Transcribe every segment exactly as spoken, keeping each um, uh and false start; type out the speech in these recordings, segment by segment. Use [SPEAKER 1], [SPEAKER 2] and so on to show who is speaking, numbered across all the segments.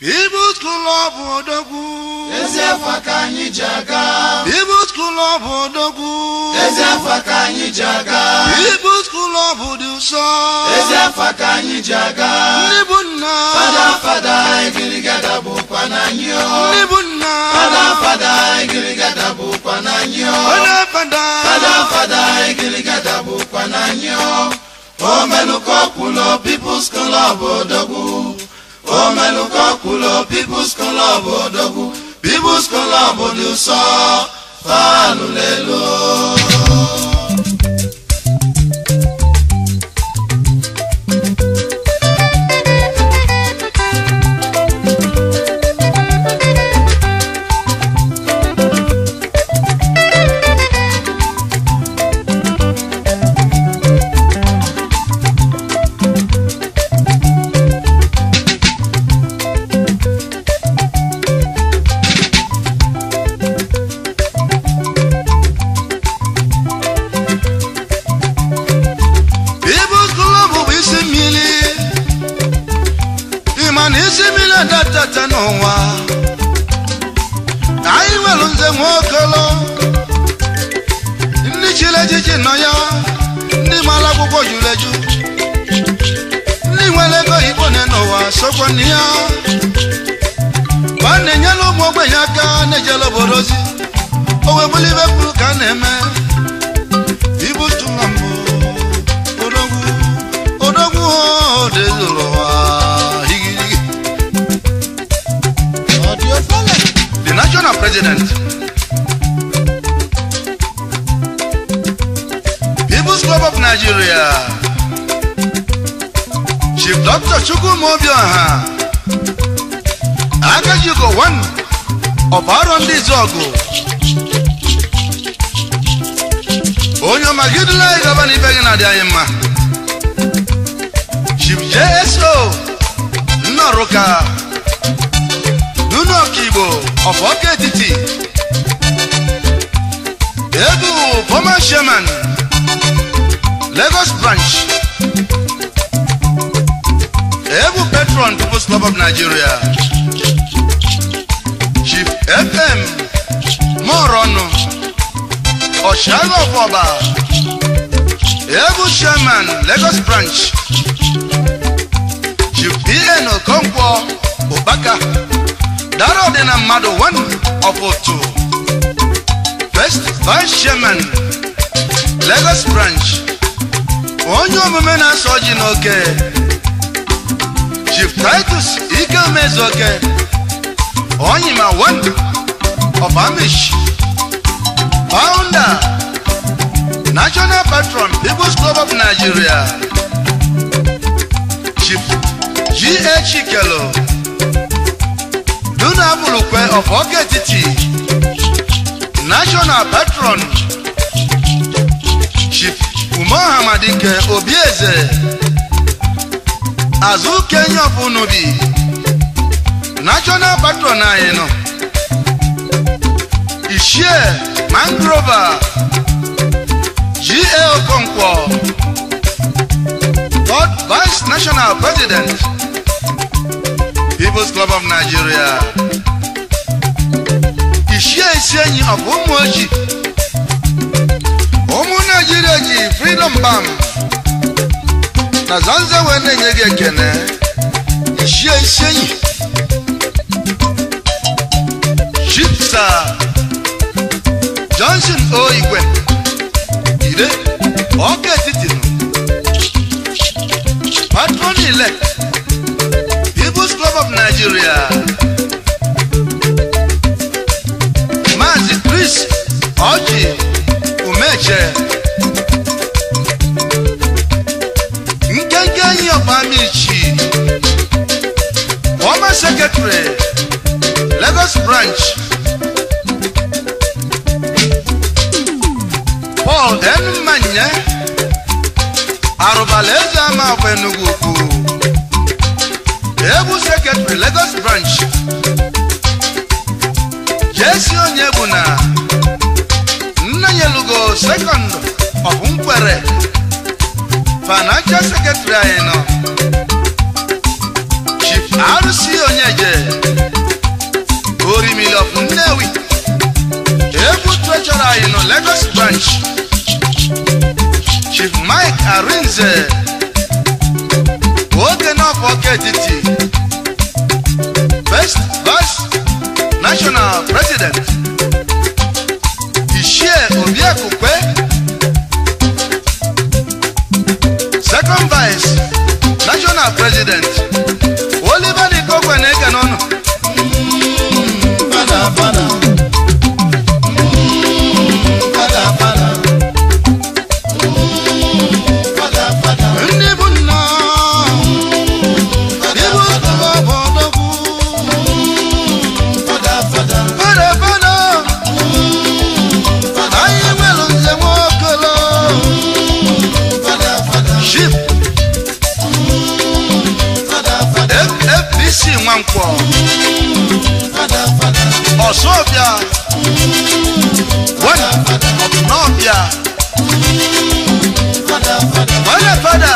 [SPEAKER 1] People's Club Odogu
[SPEAKER 2] Ezefakanyi Jaga
[SPEAKER 1] People's Club Odogu
[SPEAKER 2] Ezefakanyi Jaga
[SPEAKER 1] People's Club Oduso
[SPEAKER 2] Ezefakanyi Jaga
[SPEAKER 1] Nibuna
[SPEAKER 2] Fada fada igirigada bukwananyo
[SPEAKER 1] Nibuna
[SPEAKER 2] Fada fada igirigada bukwananyo
[SPEAKER 1] Fada fada
[SPEAKER 2] Fada fada igirigada bukwananyo Omeluko kulo People's Club Odogu Omeluko kulo People's Club Odogu People's Club Oduso Falulelo
[SPEAKER 1] Tatanowa I will on the Mokolo Nichile Jinoya Nimalago Juleju Niwelego Ibonenowa Sokonia Panenyalo Mobayaka Nejalo Borosi Owe Bolive Pukaneme Ibu Tungambo Odogu Odogu Odezulowa The national president, People's Club of Nigeria, Chief Doctor Chukwumobioha, Akajugo one of Arondi Zogo, Onyo Magidula Gabani Begana Diama, Chief J S O, Noroka. Nuno Kibo of Coque Titi Ebu former chairman Lagos branch Ebu patron People's Club of Nigeria Chief F M Morono Oshago of Oba Ebu chairman Lagos branch Chief B N Okonkwo Obaka Daro Dena Mado one of Otu First Vice Chairman Lagos Branch Onyo Mumena Sojinoke Chief Titus Ikemba Onyima one of Amish Founder National Patron People's Club of Nigeria Chief G H Ikelo Duna Mulukwe of Coque Titi National Patron Chief Umohamadike Obieze Azu Kenya Punubi National Patron Ayeno Ishie Mangrova G A Okonkwo Third Vice National President People's Club of Nigeria Ishie Isienyi of Umuoji Umu Nigeria ji Freedom Bam Na Zanze Wene Nyege Kene Ishie Isienyi Shipsa Johnson Oigwe Ide Coque Titi Patron elect People's Club of Nigeria Mazi Chris Oji Umeche Nkenkenyi Obamichi Former Secretary Lagos Branch Paul N. Manye Arubaleza Mafenuguku Ebu Secretary Lagos Branch Jesse Onyebuna Nnanyelugo Second of Nkwere Financial Secretary Chief R C Onyeje Treasurer in Lagos branch, Chief Mike Arinze, Coque of Oyo, First Vice National President, Ishie Obiakukwe, Second Vice National President, Oliver Coque Neganono.
[SPEAKER 2] Fada, fada. Fada, fada. Fada, fada.
[SPEAKER 1] Ndibunna, Ibu Obodogu.
[SPEAKER 2] Fada, fada.
[SPEAKER 1] Fada, fada. Ayi welu nze mwokolo.
[SPEAKER 2] Fada, fada.
[SPEAKER 1] Ship.
[SPEAKER 2] Fada, fada.
[SPEAKER 1] F B C Nwankwo.
[SPEAKER 2] Fada, fada.
[SPEAKER 1] Osofia. One of Nobia.
[SPEAKER 2] Fada, fada.
[SPEAKER 1] Fada, fada.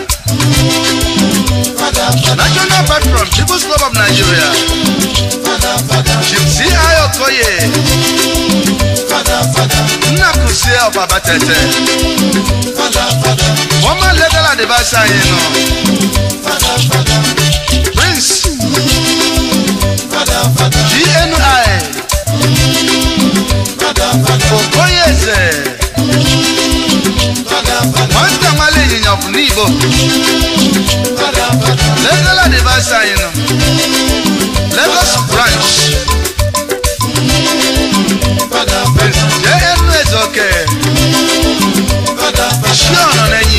[SPEAKER 2] Fada, fada.
[SPEAKER 1] National Patron, People's Club of Nigeria.
[SPEAKER 2] Fada, fada.
[SPEAKER 1] Chief C I Okoye.
[SPEAKER 2] Fada, fada.
[SPEAKER 1] Nnakusie Obabatete.
[SPEAKER 2] Fada, fada.
[SPEAKER 1] Former legal advisor, you know.
[SPEAKER 2] Fada, fada.
[SPEAKER 1] Prince
[SPEAKER 2] Fada, fada.
[SPEAKER 1] G N I.
[SPEAKER 2] Fada, fada.
[SPEAKER 1] Okoyeze.
[SPEAKER 2] Fada, fada.
[SPEAKER 1] Manta Male in of Igbo.
[SPEAKER 2] Fada, fada.
[SPEAKER 1] Legal advisor, you know. Lagos branch.
[SPEAKER 2] Fada,
[SPEAKER 1] Prince
[SPEAKER 2] fada.
[SPEAKER 1] J N is okay.
[SPEAKER 2] Fada, fada.
[SPEAKER 1] Shion on any.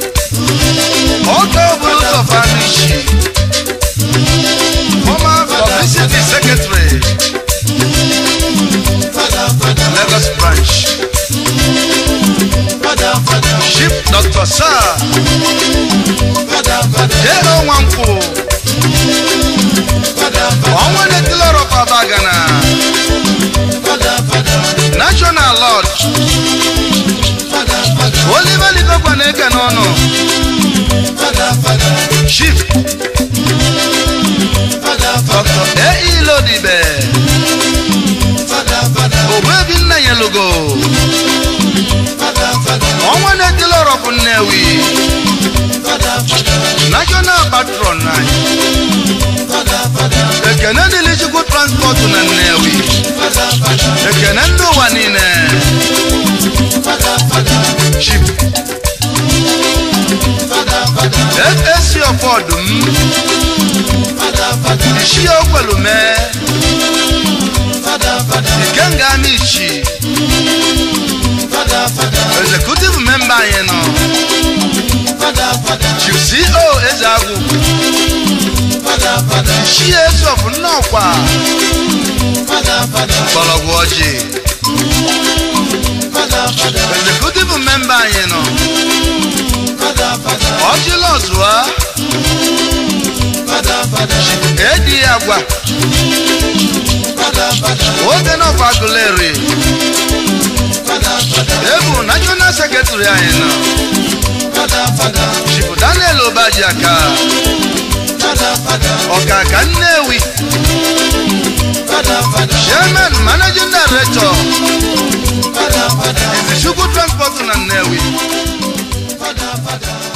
[SPEAKER 1] Oka Obodo of Amishi. Former Publicity Secretary.
[SPEAKER 2] Fada, fada.
[SPEAKER 1] Lagos branch.
[SPEAKER 2] Fada, fada.
[SPEAKER 1] Chief Doctor Sir.
[SPEAKER 2] Fada, fada.
[SPEAKER 1] J O Nwankwo.
[SPEAKER 2] Fada, fada.
[SPEAKER 1] Onwene Tiller of Abagana.
[SPEAKER 2] Fada, fada.
[SPEAKER 1] National Lord.
[SPEAKER 2] Fada, fada.
[SPEAKER 1] Oliver Likokwaneke Nono.
[SPEAKER 2] Fada, fada.
[SPEAKER 1] Chief
[SPEAKER 2] Fada, fada.
[SPEAKER 1] Doctor A E Lodibe.
[SPEAKER 2] Fada, fada.
[SPEAKER 1] Obebi Nnayelugo.
[SPEAKER 2] Fada, fada.
[SPEAKER 1] Onwene Tiller of Nnewi.
[SPEAKER 2] Fada, fada.
[SPEAKER 1] National Patron.
[SPEAKER 2] Fada, fada.
[SPEAKER 1] Ekene Dilichukwu Transport na Nnewi.
[SPEAKER 2] Fada, fada.
[SPEAKER 1] Ekene ndị ụwa niile.
[SPEAKER 2] Fada, fada.
[SPEAKER 1] Chief
[SPEAKER 2] Fada, fada.
[SPEAKER 1] F A C of Odum.
[SPEAKER 2] Fada, fada.
[SPEAKER 1] Ishie Okwelume.
[SPEAKER 2] Fada, fada.
[SPEAKER 1] Ikenga Amichi.
[SPEAKER 2] Fada, fada.
[SPEAKER 1] Executive member anyị nọ.
[SPEAKER 2] Fada, fada.
[SPEAKER 1] Chief C O Ezeagwu.
[SPEAKER 2] Fada, fada.
[SPEAKER 1] Ishie Esof Nnọkwa.
[SPEAKER 2] Fada, fada.
[SPEAKER 1] Mgbọrọgwụ Ọjị.
[SPEAKER 2] Fada, fada.
[SPEAKER 1] Executive member anyị nọ.
[SPEAKER 2] Fada, fada.
[SPEAKER 1] Ọjị Lọzụa.
[SPEAKER 2] Fada, fada.
[SPEAKER 1] Edi Agwa.
[SPEAKER 2] Fada, fada.
[SPEAKER 1] Oge Nọf Aguleri.
[SPEAKER 2] Fada, fada.
[SPEAKER 1] Ebu National Secretary anyị nọ.
[SPEAKER 2] Fada, fada.
[SPEAKER 1] Chief Daniel Obajiaka.
[SPEAKER 2] Fada, fada.
[SPEAKER 1] Ọkaka Nnewi.
[SPEAKER 2] Fada, fada.
[SPEAKER 1] Chairman Managing Director.
[SPEAKER 2] Fada, fada.
[SPEAKER 1] Izichukwu Transport na Nnewi.
[SPEAKER 2] Fada, fada.